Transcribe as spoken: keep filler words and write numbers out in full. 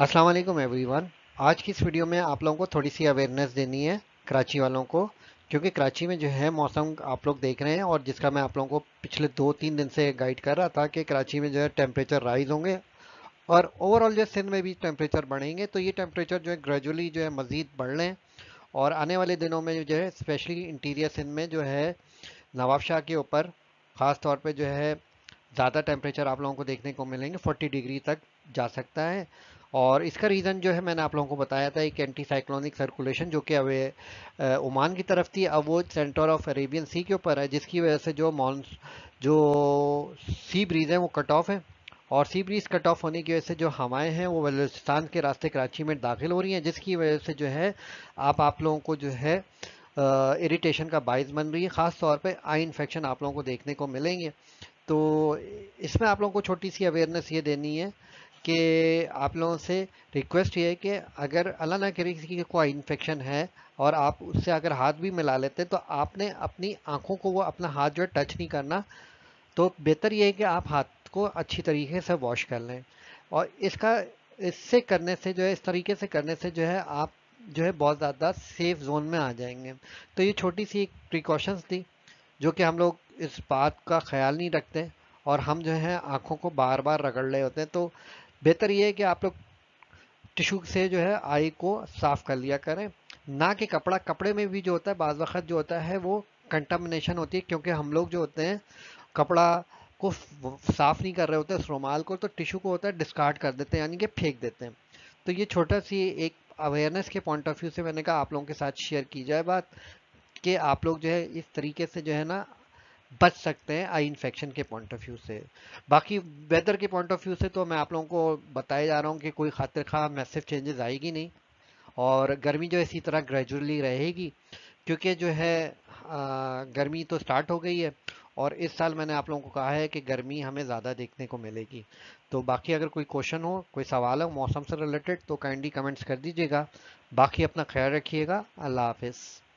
अस्सलाम वालेकुम एवरीवन। आज की इस वीडियो में आप लोगों को थोड़ी सी अवेयरनेस देनी है कराची वालों को, क्योंकि कराची में जो है मौसम आप लोग देख रहे हैं और जिसका मैं आप लोगों को पिछले दो तीन दिन से गाइड कर रहा था कि कराची में जो है टेम्परेचर राइज होंगे और ओवरऑल जो सिंध में भी टेम्परेचर बढ़ेंगे। तो ये टेम्परेचर जो है ग्रेजुअली जो है मज़ीद बढ़ रहे हैं और आने वाले दिनों में जो है स्पेशली इंटीरियर सिंध में जो है नवाब शाह के ऊपर ख़ास तौर पे जो है ज़्यादा टेम्परेचर आप लोगों को देखने को मिलेंगे, फोर्टी डिग्री तक जा सकता है। और इसका रीज़न जो है मैंने आप लोगों को बताया था, एक एंटी साइक्लोनिक सर्कुलेशन जो कि अवे अ, ओमान की तरफ थी, अब वो सेंटर ऑफ अरेबियन सी के ऊपर है, जिसकी वजह से जो मॉन जो सी ब्रीज है वो कट ऑफ है। और सी ब्रीज कट ऑफ होने की वजह से जो हवाएं हैं वो बलूचिस्तान के रास्ते कराची में दाखिल हो रही हैं, जिसकी वजह से जो है आप आप लोगों को जो है इरिटेशन का बायस बन रही है। ख़ास तौर पे आई इन्फेक्शन आप लोगों को देखने को मिलेंगे। तो इसमें आप लोगों को छोटी सी अवेयरनेस ये देनी है कि आप लोगों से रिक्वेस्ट ये है कि अगर अल्लाह ना करे किसी की कोई इन्फेक्शन है और आप उससे अगर हाथ भी मिला लेते हैं तो आपने अपनी आंखों को वो अपना हाथ जो है टच नहीं करना। तो बेहतर ये है कि आप हाथ को अच्छी तरीके से वॉश कर लें। और इसका इससे करने से जो है इस तरीके से करने से जो है आप जो है बहुत ज़्यादा सेफ जोन में आ जाएंगे। तो ये छोटी सी एक प्रिकॉशंस थी जो कि हम लोग इस बात का ख्याल नहीं रखते और हम जो है आंखों को बार बार रगड़ रहे होते हैं। तो बेहतर ये है कि आप लोग टिश्यू से जो है आई को साफ कर लिया करें, ना कि कपड़ा। कपड़े में भी जो होता है बाज़ वक़्त जो होता है वो कंटामिनेशन होती है, क्योंकि हम लोग जो होते हैं कपड़ा को साफ नहीं कर रहे होते उस रुमाल को, तो टिश्यू को होता है डिस्कार्ड कर देते हैं, यानी कि फेंक देते हैं। तो ये छोटा सी एक अवेयरनेस के पॉइंट ऑफ व्यू से मैंने कहा आप लोगों के साथ शेयर की जाए बात, कि आप लोग जो है इस तरीके से जो है ना बच सकते हैं आई इन्फेक्शन के पॉइंट ऑफ व्यू से। बाकी वेदर के पॉइंट ऑफ व्यू से तो मैं आप लोगों को बताया जा रहा हूँ कि कोई खातिर खा मैसिव चेंजेस आएगी नहीं और गर्मी जो है इसी तरह ग्रेजुअली रहेगी, क्योंकि जो है आ, गर्मी तो स्टार्ट हो गई है और इस साल मैंने आप लोगों को कहा है कि गर्मी हमें ज़्यादा देखने को मिलेगी। तो बाकी अगर कोई क्वेश्चन हो, कोई सवाल हो मौसम से रिलेटेड, तो काइंडली कमेंट्स कर दीजिएगा। बाकी अपना ख्याल रखिएगा। अल्लाह हाफिज़।